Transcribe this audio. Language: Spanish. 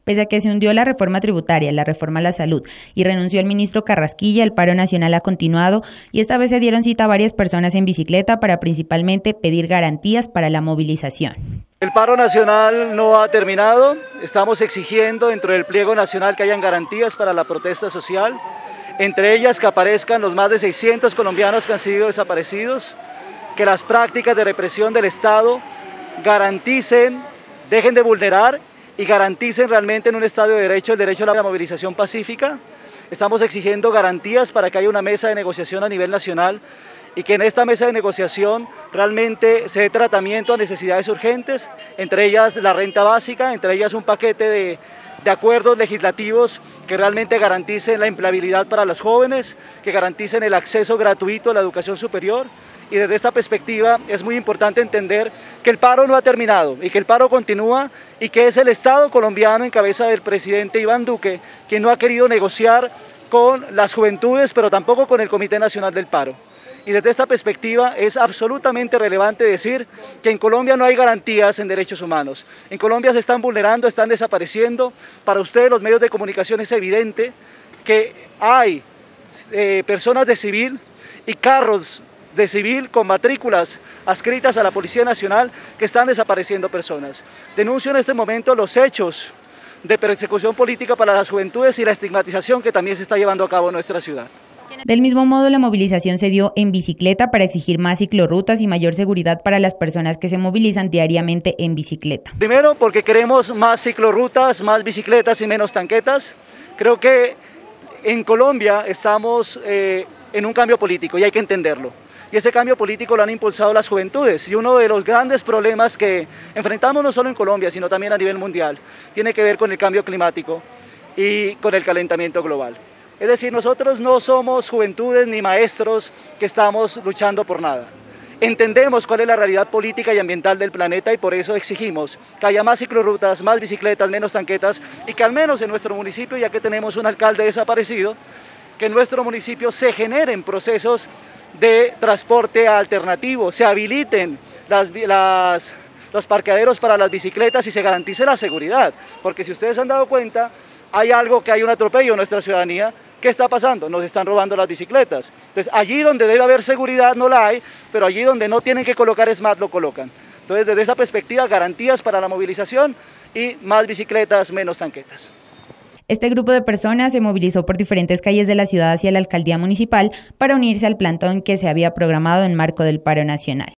Pese a que se hundió la reforma tributaria, la reforma a la salud y renunció el ministro Carrasquilla, el paro nacional ha continuado y esta vez se dieron cita a varias personas en bicicleta para principalmente pedir garantías para la movilización. El paro nacional no ha terminado, estamos exigiendo dentro del pliego nacional que hayan garantías para la protesta social, entre ellas que aparezcan los más de 600 colombianos que han sido desaparecidos, que las prácticas de represión del Estado garanticen, dejen de vulnerar y garanticen realmente en un Estado de derecho el derecho a la movilización pacífica. Estamos exigiendo garantías para que haya una mesa de negociación a nivel nacional y que en esta mesa de negociación realmente se dé tratamiento a necesidades urgentes, entre ellas la renta básica, entre ellas un paquete de acuerdos legislativos que realmente garanticen la empleabilidad para los jóvenes, que garanticen el acceso gratuito a la educación superior. Y desde esta perspectiva es muy importante entender que el paro no ha terminado y que el paro continúa y que es el Estado colombiano en cabeza del presidente Iván Duque quien no ha querido negociar con las juventudes, pero tampoco con el Comité Nacional del Paro. Y desde esta perspectiva es absolutamente relevante decir que en Colombia no hay garantías en derechos humanos. En Colombia se están vulnerando, están desapareciendo. Para ustedes los medios de comunicación es evidente que hay personas de civil y carros de civil con matrículas adscritas a la Policía Nacional que están desapareciendo personas. Denuncio en este momento los hechos de persecución política para las juventudes y la estigmatización que también se está llevando a cabo en nuestra ciudad. Del mismo modo, la movilización se dio en bicicleta para exigir más ciclorrutas y mayor seguridad para las personas que se movilizan diariamente en bicicleta. Primero, porque queremos más ciclorrutas, más bicicletas y menos tanquetas. Creo que en Colombia estamos en un cambio político y hay que entenderlo. Y ese cambio político lo han impulsado las juventudes. Y uno de los grandes problemas que enfrentamos no solo en Colombia, sino también a nivel mundial, tiene que ver con el cambio climático y con el calentamiento global. Es decir, nosotros no somos juventudes ni maestros que estamos luchando por nada. Entendemos cuál es la realidad política y ambiental del planeta y por eso exigimos que haya más ciclorrutas, más bicicletas, menos tanquetas y que al menos en nuestro municipio, ya que tenemos un alcalde desaparecido, que en nuestro municipio se generen procesos de transporte alternativo, se habiliten los parqueaderos para las bicicletas y se garantice la seguridad. Porque si ustedes han dado cuenta, hay un atropello en nuestra ciudadanía. ¿Qué está pasando? Nos están robando las bicicletas. Entonces, allí donde debe haber seguridad no la hay, pero allí donde no tienen que colocar SMAT lo colocan. Entonces, desde esa perspectiva, garantías para la movilización y más bicicletas, menos tanquetas. Este grupo de personas se movilizó por diferentes calles de la ciudad hacia la alcaldía municipal para unirse al plantón que se había programado en marco del paro nacional.